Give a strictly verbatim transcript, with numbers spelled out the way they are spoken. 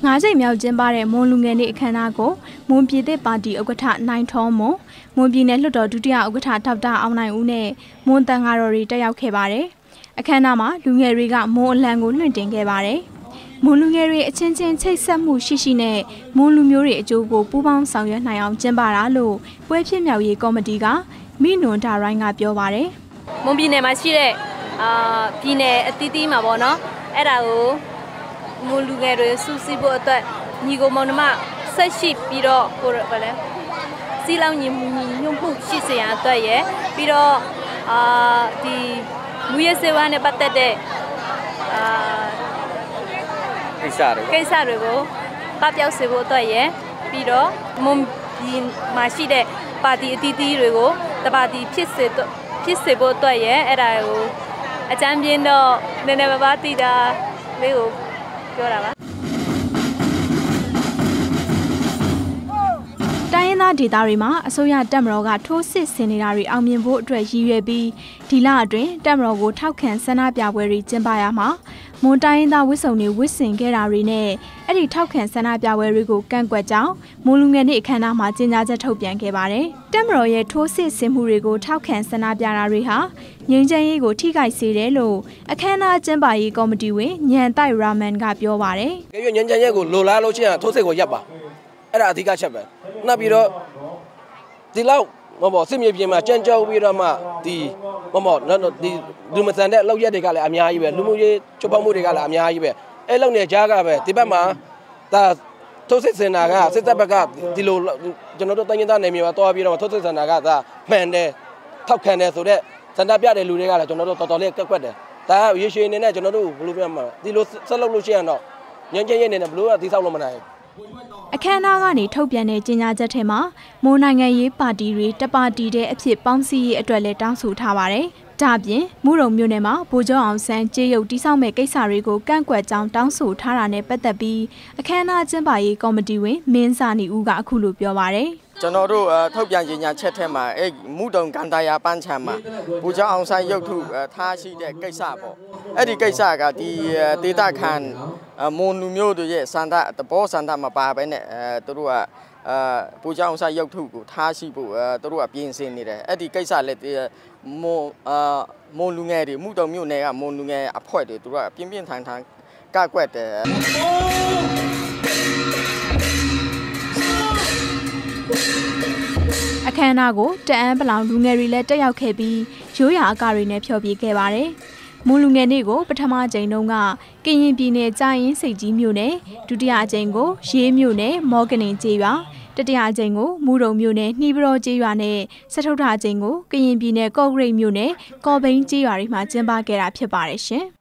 ငါးချိန်မြောက်ကျင်းပတဲ့မွန်လူငယ်နေ့အခမ်းအနားကိုမွန်ပြည်သက်ပါတီဥက္ကဋ္ဌနိုင်ထောမွန်မွန်ပြည်နယ်လွှတ်တော်ဒုတိယဥက္ကဋ္ဌဒေါက်တာအောင်နိုင်ဦးနဲ့မွန်တန်ဃာတော်တွေတက်ရောက်ခဲ့ပါတယ်။အခမ်းအနားမှာလူငယ်တွေကမွန်အလံကိုလွှင့်တင်ခဲ့ပါတယ်။မွန်လူငယ်တွေအချင်းချင်းချိတ်ဆက်မှုရှိရှိနဲ့မွန်လူမျိုးတွေအကျိုးကိုပူးပေါင်းဆောင်ရွက်နိုင်အောင်ကျင်းပတာလို့ပွဲဖြစ်မြောက်ရေးကော်မတီကမိနွန်ဒါရိုင်းကပြောပါတယ်။မွန်ပြည်နယ်မှာရှိတဲ့အာပြည်နယ်အသီးသီးမှာပေါ့နော်။အဲ့ဒါကိုမွန်လူငယ်တွေစုစည်းဖို့အတွက်ညီကိုမောင်နှမဆက်ရှိပြီးတော့ဟိုဘာလဲစီလောင်ညီညွတ်မှုရှိစေရန်အတွက်ရယ်ပြီးတော့အာဒီမူရစေဝါနဲ့ပတ်သက်တဲ့အာကိစ္စတွေကိစ္စတွေကိုပပျောက်စေဖို့အတွက်ရယ်ပြီးတော့မွန်ပြည်မှာရှိတဲ့ပါတီအသီးသီးတွေကိုတပါတီဖြစ်စေဖြစ်စေဖို့အတွက်ရယ်အဲ့ဒါကိုအကြမ်းပြင်းတော့နည်းနည်းပါးပါးတည်တာလေးကိုပြောတာပါတိုင်းရင်းသားဒေသတွေမှာအစိုးရတပ်မတော်ကထိုးစစ်ဆင်နေတာတွေအောင်မြင်ဖို့အတွက်ရည်ရွယ်ပြီးဒီလအတွင်းတပ်မတော်ကိုထောက်ခံဆန္ဒပြပွဲတွေကျင်းပရမှာမွန်တိုင်းရင်းသားဝစ်စုံတွေဝစ်ဆင်ခဲ့တာတွေနဲ့အဲ့ဒီထောက်ခံဆန္ဒပြပွဲတွေကိုကန့်ကွက်ကြောင်းမွန်လူငယ်နေ့အခမ်းအနားမှာကြေညာချက်ထုတ်ပြန်ခဲ့ပါတယ်။တပ်မတော်ရဲ့ထိုးစစ်ဆင်မှုတွေကိုထောက်ခံဆန္ဒပြတာတွေဟာငြိမ်းချမ်းရေးကိုထိခိုက်စေတယ်လို့အခမ်းအနားကျင်းပရေးကော်မတီဝင်ညံတိုက်ရာမန်ကပြောပါတယ်။ကြည့်ငြိမ်းချမ်းရေးကိုလိုလားလို့ရှိရင်ထိုးစစ်ကိုရပ်ပါ။အဲ့ဒါအဓိကချက်ပဲ။နောက်ပြီးတော့ဒီလောက်မပေါ့စစ်မြေပြင်မှာကြမ်းကြောက်ပြီးတော့မှဒီမပေါ့ဒီလူမဆန်တဲ့လောက်ရက်တွေကလည်းအများကြီးပဲလူမှုရေးချုပ်ပေါက်မှုတွေကလည်းအများကြီးပဲအဲ့လောက်နေကြားကပဲဒီဘက်မှာဒါထိုးစစ်စင်တာကစစ်တပ်ဘက်ကဒီလိုကျွန်တော်တို့တိုင်းရင်းသားနယ်မြေမှာတွားပြီးတော့ထိုးစစ်စင်တာကဒါမှန်တယ်ထောက်ခံတယ်ဆိုတော့စန္ဒပြတဲ့လူတွေကလည်းကျွန်တော်တို့တော်တော်လေးကက်ကွက်တယ်ဒါရေရှည်အနေနဲ့ကျွန်တော်တို့ဘယ်လိုပြောမှာဒီလိုဆက်လုပ်လို့ရှိရင်တော့ညဉ့်ညဉ့်ရနေတယ်ဘယ်လိုကဒီဆောက်လို့မနိုင်အခမ်းအနားကနေထုတ်ပြန်တဲ့ကြေညာချက်ထဲမှာမွန်နိုင်ငံရေးပါတီတွေတပါတီတဲ့အဖြစ်ပေါင်းစည်းရေးအတွက်လည်းတောင်းဆိုထားပါတယ်။ဒါ့အပြင်မူရုံမြို့နယ်မှာဗိုလ်ချုပ်အောင်ဆန်းကြေးရုပ်တိစောက်မဲ့ကိစ္စတွေကိုကန့်ကွက်ကြောင်းတောင်းဆိုထားတာနဲ့ပတ်သက်ပြီးအခမ်းအနားကျင်းပရေးကော်မတီဝင်မင်းစာနီဦးကအခုလိုပြောပါတယ်။ကျွန်တော်တို့ထုတ်ပြန်ကြေညာချက်ထဲမှာအဲမူတုံကန်တာယာပန်းချမ်းမှာဗိုလ်ချုပ်အောင်ဆန်းရုပ်ထုထားရှိတဲ့ကိစ္စပေါ့။အဲ့ဒီကိစ္စကဒီဒေတာခန်မွန်လူမျိုးတို့ရဲ့စန္ဒတဘောစန္ဒမပါဘဲနဲ့အဲသူတို့ကအာပူကြောင်စားရုပ်ထုကိုထားရှိဖို့အဲသူတို့ကပြင်ဆင်နေတယ်အဲ့ဒီကိစ္စလည်းမွန်အာမွန်လူငယ်တွေမှုတော်မြို့နယ်ကမွန်လူငယ်အဖွဲ့တွေသူတို့ကပြင်းပြင်းထန်ထန်ကကွက်တယ်အခမ်းအနားကိုတအန်းပလောင်လူငယ်တွေလည်းတက်ရောက်ခဲ့ပြီးရိုးရာအကတွေနဲ့ဖျော်ဖြေခဲ့ပါတယ်မွန်လူငယ်နေ့ကိုပထမအကြိမ်တုန်းကကရင်ပြည်နယ်ကြာရင်စိတ်ကြီးမြို့နယ်ဒုတိယအကြိမ်ကိုရေးမြို့နယ်မော်ကနင်ကျေးရွာတတိယအကြိမ်ကိုမူရုံမြို့နယ်နှီးပရောကျေးရွာနဲ့စထုထအကြိမ်ကိုကရင်ပြည်နယ်ကော့ဂရိတ်မြို့နယ်ကော်ဘိန်းကျေးရွာတွေမှာကျင်းပခဲ့တာဖြစ်ပါတယ်ရှင်။